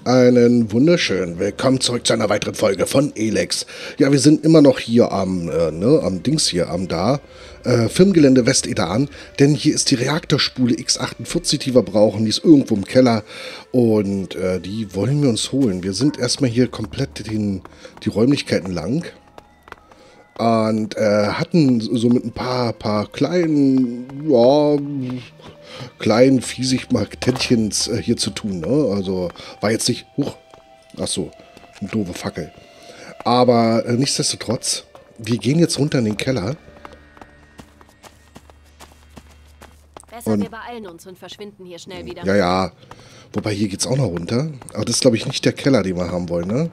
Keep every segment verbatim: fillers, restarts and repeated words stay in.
Einen wunderschönen Willkommen zurück zu einer weiteren Folge von Elex. Ja, wir sind immer noch hier am, äh, ne, am Dings hier, am da, äh, Firmengelände Westedan, denn hier ist die Reaktorspule X achtundvierzig, die wir brauchen, die ist irgendwo im Keller und äh, die wollen wir uns holen. Wir sind erstmal hier komplett den, die Räumlichkeiten lang und äh, hatten so mit ein paar, paar kleinen, ja, kleinen Pfirsich-Markettchens äh, hier zu tun, ne? Also war jetzt nicht, huch, ach so, eine doofe Fackel. Aber äh, nichtsdestotrotz, wir gehen jetzt runter in den Keller. Besser, wir beeilen uns und verschwinden hier schnell wieder. Ja, ja, wobei hier geht's auch noch runter. Aber das ist, glaube ich, nicht der Keller, den wir haben wollen, ne?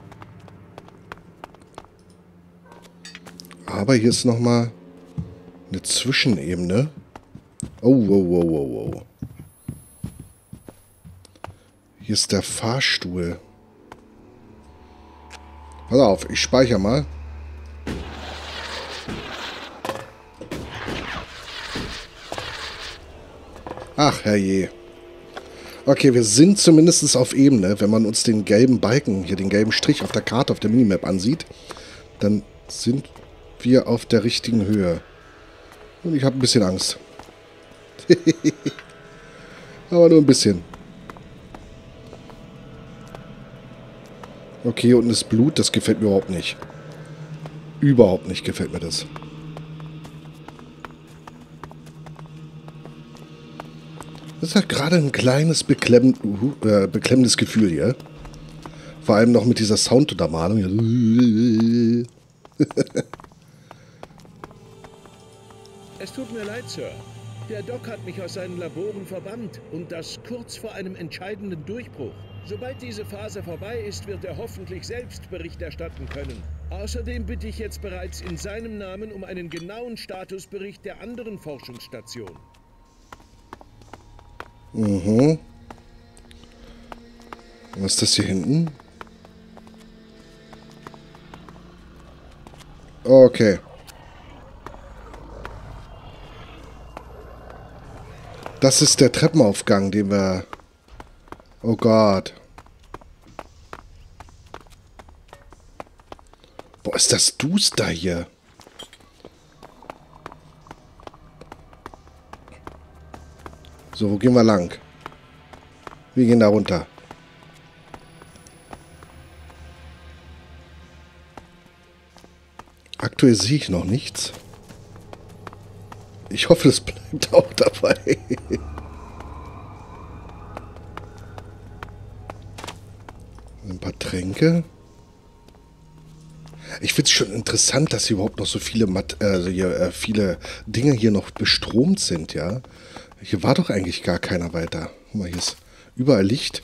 Aber hier ist nochmal eine Zwischenebene. Oh, wow, wow, wow, wow. Hier ist der Fahrstuhl. Pass auf, ich speichere mal. Ach, herrje. Okay, wir sind zumindest auf Ebene. Wenn man uns den gelben Balken, hier den gelben Strich auf der Karte, auf der Minimap ansieht, dann sind wir auf der richtigen Höhe. Und ich habe ein bisschen Angst. Aber nur ein bisschen. Okay, hier unten ist Blut. Das gefällt mir überhaupt nicht. Überhaupt nicht gefällt mir das. Das ist halt gerade ein kleines beklemmt, uh, äh, beklemmendes Gefühl hier. Vor allem noch mit dieser Sounduntermalung. Es tut mir leid, Sir. Der Doc hat mich aus seinen Laboren verbannt und das kurz vor einem entscheidenden Durchbruch. Sobald diese Phase vorbei ist, wird er hoffentlich selbst Bericht erstatten können. Außerdem bitte ich jetzt bereits in seinem Namen um einen genauen Statusbericht der anderen Forschungsstation. Mhm. Was ist das hier hinten? Okay. Das ist der Treppenaufgang, den wir... Oh Gott. Boah, ist das duster hier. So, wo gehen wir lang? Wir gehen da runter. Aktuell sehe ich noch nichts. Ich hoffe, es bleibt auch dabei. Ein paar Tränke. Ich finde es schon interessant, dass hier überhaupt noch so viele, Mat also hier, äh, viele Dinge hier noch bestromt sind, ja. Hier war doch eigentlich gar keiner weiter. Guck mal, hier ist überall Licht.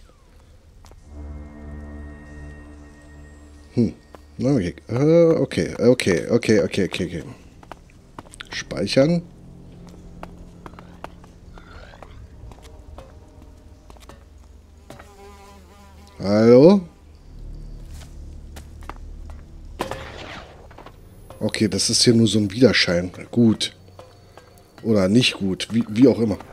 Hm. Okay, okay, okay, okay, okay, okay. Speichern. Hallo? Okay, das ist hier nur so ein Widerschein. Gut. Oder nicht gut. Wie, wie auch immer.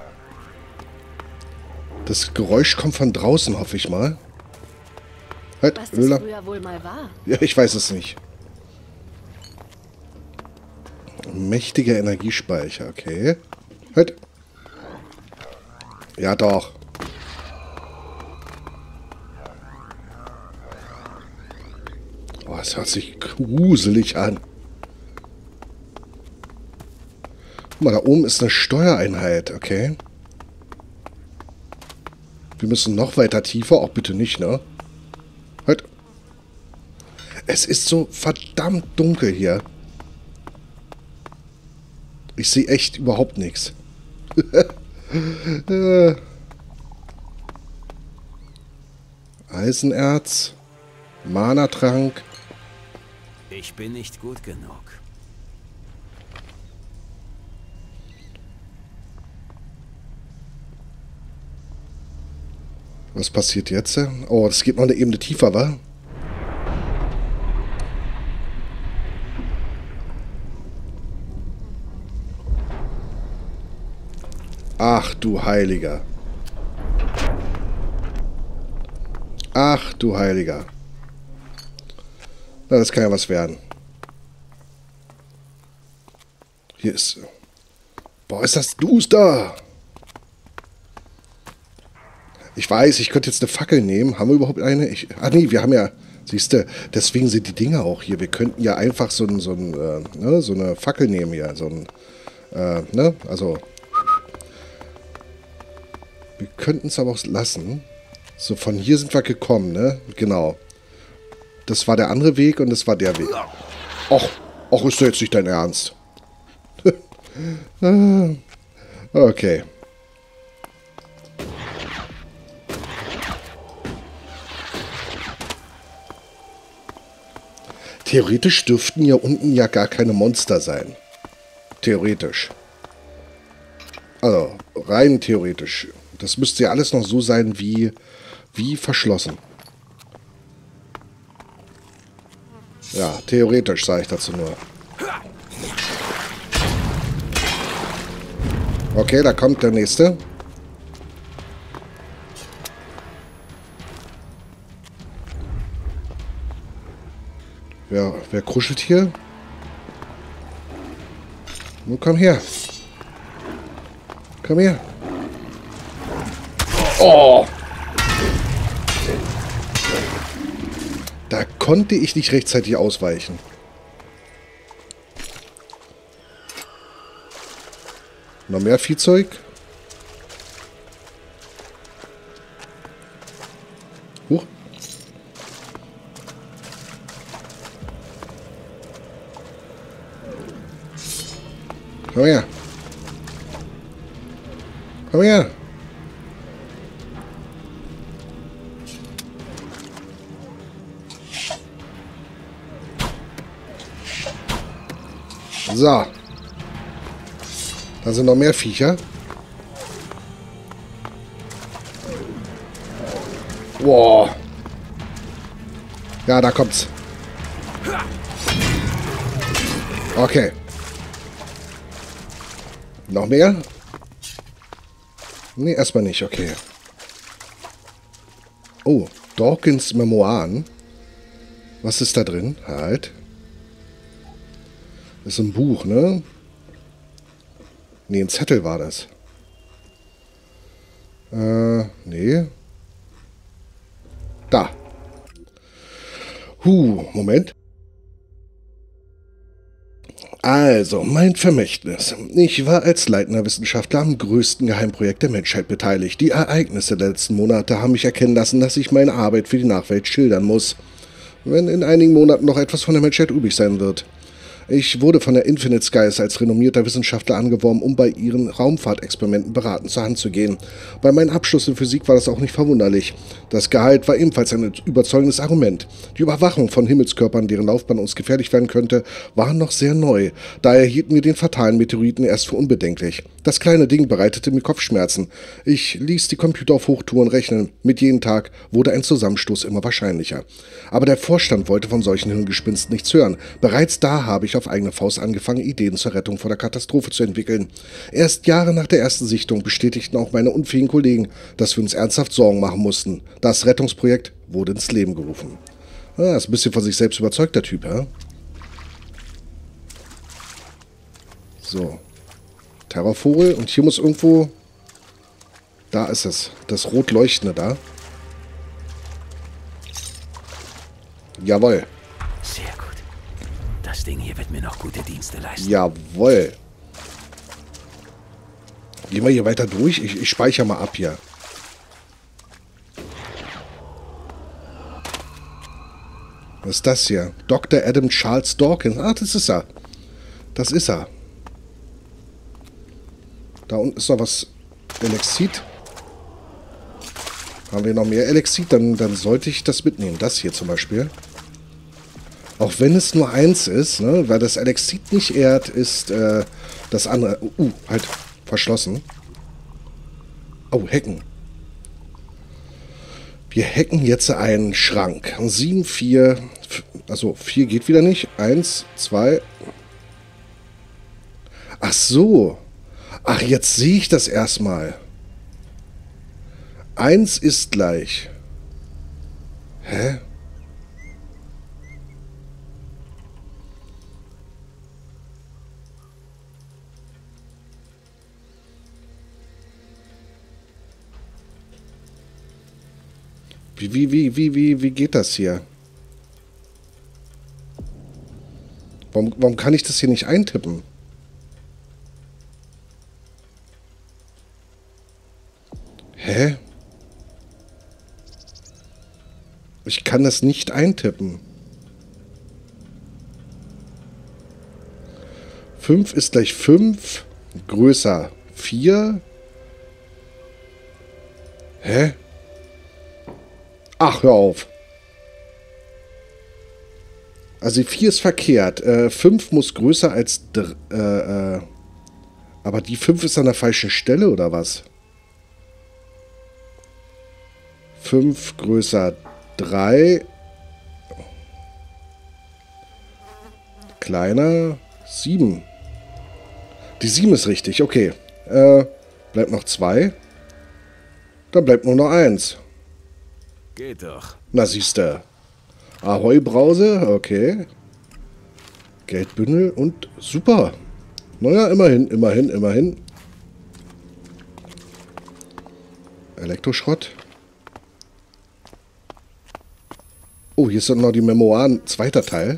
Das Geräusch kommt von draußen, hoffe ich mal. Halt, Was das Öler. früher wohl mal war. Ja, ich weiß es nicht. Mächtiger Energiespeicher, okay. Halt. Ja, doch. Oh, es hört sich gruselig an. Guck mal, da oben ist eine Steuereinheit, okay. Wir müssen noch weiter tiefer. Auch bitte nicht, ne? Halt. Es ist so verdammt dunkel hier. Ich sehe echt überhaupt nichts. äh. Eisenerz. Mana-Trank. Ich bin nicht gut genug. Was passiert jetzt? Oh, das geht noch eine Ebene tiefer, wa? Ach du Heiliger. Ach, du Heiliger. Na, das kann ja was werden. Hier ist... Boah, ist das duster! Ich weiß, ich könnte jetzt eine Fackel nehmen. Haben wir überhaupt eine? Ich, ah, nee, wir haben ja... Siehst du, deswegen sind die Dinger auch hier. Wir könnten ja einfach so, ein, so, ein, äh, ne, so eine Fackel nehmen hier. So ein, äh, ne, also... Wir könnten es aber auch lassen. So, von hier sind wir gekommen, ne? Genau. Das war der andere Weg und das war der Weg. Och, och, ist doch jetzt nicht dein Ernst. Okay. Theoretisch dürften ja unten ja gar keine Monster sein. Theoretisch. Also, rein theoretisch. Das müsste ja alles noch so sein wie, wie verschlossen. Ja, theoretisch sage ich dazu nur. Okay, da kommt der nächste. Wer, wer kuschelt hier? Nun komm her. Komm her. Oh! Da konnte ich nicht rechtzeitig ausweichen. Noch mehr Viehzeug. Huch. Komm her. Komm her. So. Da sind noch mehr Viecher. Wow. Ja, da kommt's. Okay. Noch mehr? Nee, erstmal nicht. Okay. Oh, Dawkins Memoiren. Was ist da drin? Halt. Das ist ein Buch, ne? Nee, ein Zettel war das. Äh, nee. Da. Huh, Moment. Also, mein Vermächtnis. Ich war als leitender Wissenschaftler am größten Geheimprojekt der Menschheit beteiligt. Die Ereignisse der letzten Monate haben mich erkennen lassen, dass ich meine Arbeit für die Nachwelt schildern muss. Wenn in einigen Monaten noch etwas von der Menschheit übrig sein wird. Ich wurde von der Infinite Skies als renommierter Wissenschaftler angeworben, um bei ihren Raumfahrtexperimenten beratend zur Hand zu gehen. Bei meinem Abschluss in Physik war das auch nicht verwunderlich. Das Gehalt war ebenfalls ein überzeugendes Argument. Die Überwachung von Himmelskörpern, deren Laufbahn uns gefährlich werden könnte, war noch sehr neu. Daher hielten wir den fatalen Meteoriten erst für unbedenklich. Das kleine Ding bereitete mir Kopfschmerzen. Ich ließ die Computer auf Hochtouren rechnen. Mit jedem Tag wurde ein Zusammenstoß immer wahrscheinlicher. Aber der Vorstand wollte von solchen Hirngespinsten nichts hören. Bereits da habe ich auf eigene Faust angefangen, Ideen zur Rettung vor der Katastrophe zu entwickeln. Erst Jahre nach der ersten Sichtung bestätigten auch meine unfähigen Kollegen, dass wir uns ernsthaft Sorgen machen mussten. Das Rettungsprojekt wurde ins Leben gerufen. Ah, ist ein bisschen von sich selbst überzeugt, der Typ, ja? So. Terrorvogel. Und hier muss irgendwo... Da ist es. Das rot leuchtende da. Jawohl. Sehr gut. Das Ding hier wird mir noch gute Dienste leisten. Jawohl. Gehen wir hier weiter durch? Ich, ich speichere mal ab hier. Was ist das hier? Doktor Adam Charles Dawkins. Ah, das ist er. Das ist er. Da unten ist noch was. Elexit. Haben wir noch mehr Elexit? Dann, dann sollte ich das mitnehmen. Das hier zum Beispiel. Auch wenn es nur eins ist, ne? Weil das Elexit nicht ehrt, ist äh, das andere... Uh, halt. Verschlossen. Oh, hacken. Wir hacken jetzt einen Schrank. sieben, vier... Also, vier geht wieder nicht. eins, zwei... Ach so. Ach, jetzt sehe ich das erstmal. eins ist gleich. Hä? Wie, wie, wie, wie, wie, wie geht das hier? Warum, warum kann ich das hier nicht eintippen? Hä? Ich kann das nicht eintippen. fünf ist gleich fünf, größer vier. Hä? Ach, hör auf. Also die vier ist verkehrt. Äh, fünf muss größer als... Äh, äh, aber die fünf ist an der falschen Stelle, oder was? fünf größer drei. Kleiner sieben. Die sieben ist richtig, okay. Äh, bleibt noch zwei. Dann bleibt nur noch eins. Geht doch. Na, siehste. Ahoi Brause, okay. Geldbündel und super. Naja, immerhin, immerhin, immerhin. Elektroschrott. Oh, hier ist noch die Memoiren, zweiter Teil.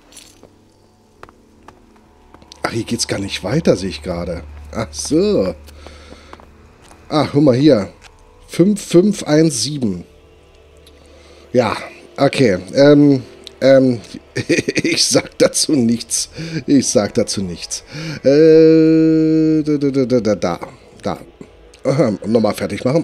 Ach, hier geht's gar nicht weiter, sehe ich gerade. Ach so. Ach, guck mal hier. fünf fünf eins sieben. Ja, okay. Ähm, ähm, ich sag dazu nichts. Ich sag dazu nichts. Äh, da, da, da, da, da. da. Aha, nochmal fertig machen.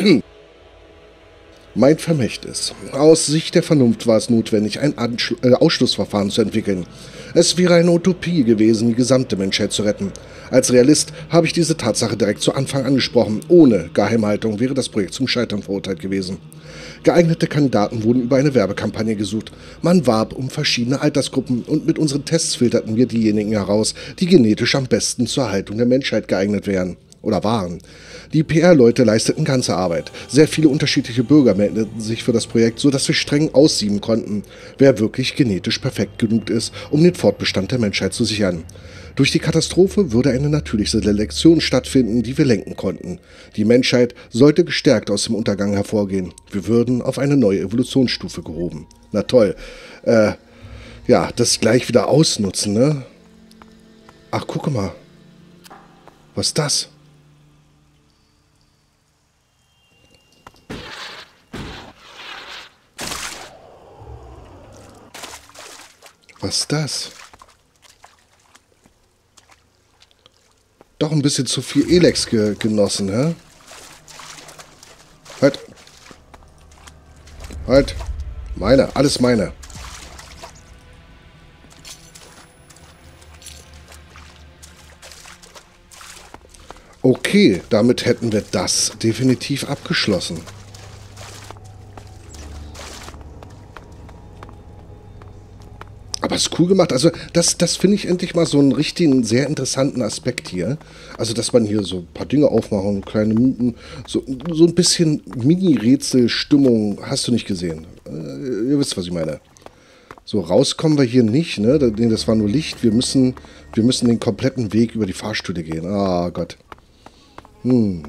Mein Vermächtnis. Aus Sicht der Vernunft war es notwendig, ein Anschlu äh, Ausschlussverfahren zu entwickeln. Es wäre eine Utopie gewesen, die gesamte Menschheit zu retten. Als Realist habe ich diese Tatsache direkt zu Anfang angesprochen. Ohne Geheimhaltung wäre das Projekt zum Scheitern verurteilt gewesen. Geeignete Kandidaten wurden über eine Werbekampagne gesucht. Man warb um verschiedene Altersgruppen und mit unseren Tests filterten wir diejenigen heraus, die genetisch am besten zur Erhaltung der Menschheit geeignet wären. Oder waren. Die P R-Leute leisteten ganze Arbeit. Sehr viele unterschiedliche Bürger meldeten sich für das Projekt, sodass wir streng aussieben konnten, wer wirklich genetisch perfekt genug ist, um den Fortbestand der Menschheit zu sichern. Durch die Katastrophe würde eine natürliche Selektion stattfinden, die wir lenken konnten. Die Menschheit sollte gestärkt aus dem Untergang hervorgehen. Wir würden auf eine neue Evolutionsstufe gehoben. Na toll. Äh, ja, das gleich wieder ausnutzen, ne? Ach, guck mal. Was ist das? Was ist das? Doch ein bisschen zu viel Elex ge genossen, hä? Halt. Halt. Meine, alles meine. Okay, damit hätten wir das definitiv abgeschlossen. Aber es ist cool gemacht. Also das, das finde ich endlich mal so einen richtigen, sehr interessanten Aspekt hier. Also dass man hier so ein paar Dinge aufmachen, kleine Mythen, so, so ein bisschen Mini-Rätsel-Stimmung hast du nicht gesehen. Äh, ihr wisst, was ich meine. So, rauskommen wir hier nicht, ne? Das war nur Licht. Wir müssen, wir müssen den kompletten Weg über die Fahrstühle gehen. Ah, Gott. Hm.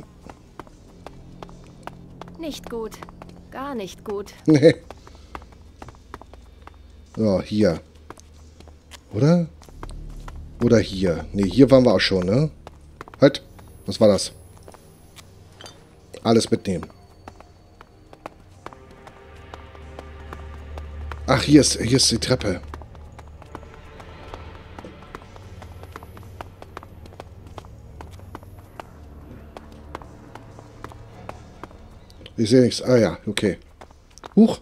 Nicht gut. Gar nicht gut. Nee. Ja, hier. Oder? Oder hier. Ne, hier waren wir auch schon, ne? Halt. Was war das? Alles mitnehmen. Ach, hier ist, hier ist die Treppe. Ich sehe nichts. Ah ja, okay. Huch.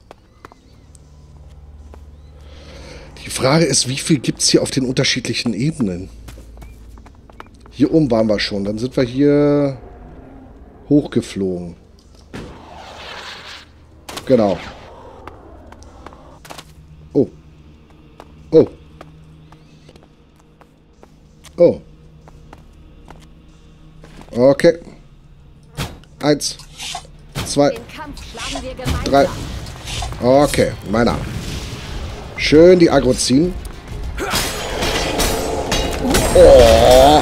Die Frage ist, wie viel gibt es hier auf den unterschiedlichen Ebenen? Hier oben waren wir schon. Dann sind wir hier hochgeflogen. Genau. Oh. Oh. Oh. Okay. Eins. Zwei. Den Kampf schlagen wir gemeinsam. Drei. Okay, meiner. Schön die Aggro ziehen. Oh.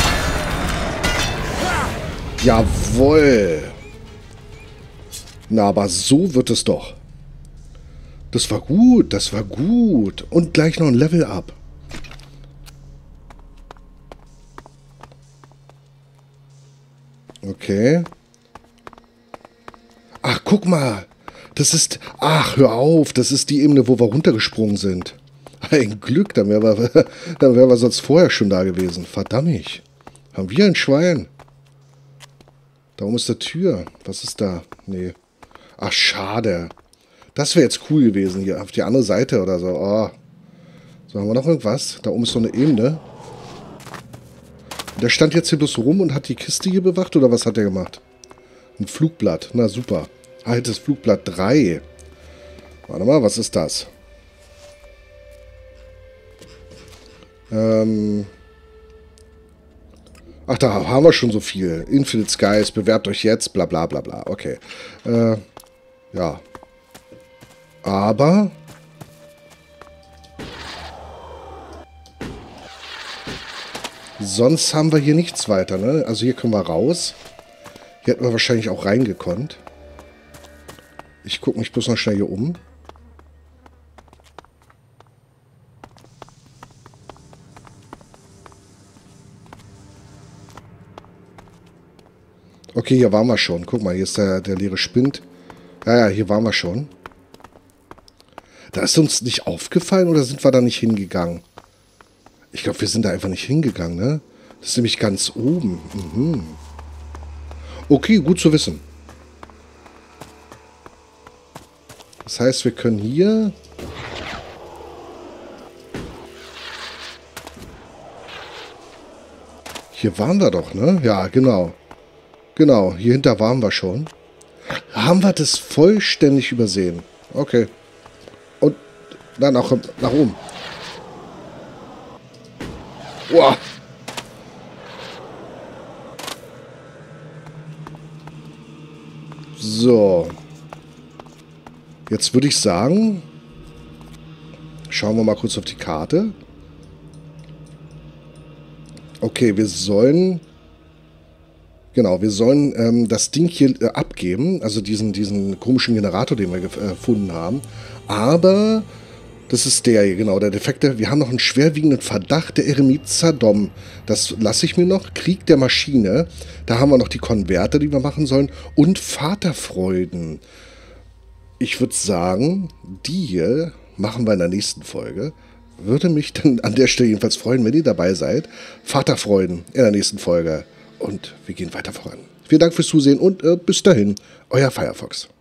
Jawohl. Na, aber so wird es doch. Das war gut, das war gut. Und gleich noch ein Level up. Okay. Ach, guck mal. Das ist... Ach, hör auf. Das ist die Ebene, wo wir runtergesprungen sind. Ein Glück, dann wären wir, dann wären wir sonst vorher schon da gewesen. Verdammt. Haben wir ein Schwein? Da oben ist eine Tür. Was ist da? Nee. Ach, schade. Das wäre jetzt cool gewesen hier. Auf die andere Seite oder so. Oh. So, haben wir noch irgendwas? Da oben ist so eine Ebene. Der stand jetzt hier bloß rum und hat die Kiste hier bewacht, oder was hat er gemacht? Ein Flugblatt. Na, super. Altes Flugblatt drei. Warte mal, was ist das? Ähm... Ach, da haben wir schon so viel. Infinite Skies, bewerbt euch jetzt, bla bla bla bla. Okay. Äh, ja. Aber... Sonst haben wir hier nichts weiter, ne? Also hier können wir raus. Hier hätten wir wahrscheinlich auch reingekonnt. Ich gucke mich bloß noch schnell hier um. Okay, hier waren wir schon. Guck mal, hier ist der, der leere Spind. Ja, ja, hier waren wir schon. Da ist uns nicht aufgefallen oder sind wir da nicht hingegangen? Ich glaube, wir sind da einfach nicht hingegangen, ne? Das ist nämlich ganz oben. Mhm. Okay, gut zu wissen. Das heißt, wir können hier... Hier waren wir doch, ne? Ja, genau. Genau, hier hinter waren wir schon. Haben wir das vollständig übersehen. Okay. Und dann nach, nach oben. Wow. So. Jetzt würde ich sagen, schauen wir mal kurz auf die Karte. Okay, wir sollen... Genau, wir sollen ähm, das Ding hier äh, abgeben, also diesen, diesen komischen Generator, den wir äh, gefunden haben. Aber das ist der hier, genau, der defekte. Wir haben noch einen schwerwiegenden Verdacht, der Eremit Zadom. Das lasse ich mir noch. Krieg der Maschine. Da haben wir noch die Konverter, die wir machen sollen. Und Vaterfreuden. Ich würde sagen, die hier machen wir in der nächsten Folge. Würde mich dann an der Stelle jedenfalls freuen, wenn ihr dabei seid. Vaterfreuden in der nächsten Folge. Und wir gehen weiter voran. Vielen Dank fürs Zusehen und äh, bis dahin, euer Firefox.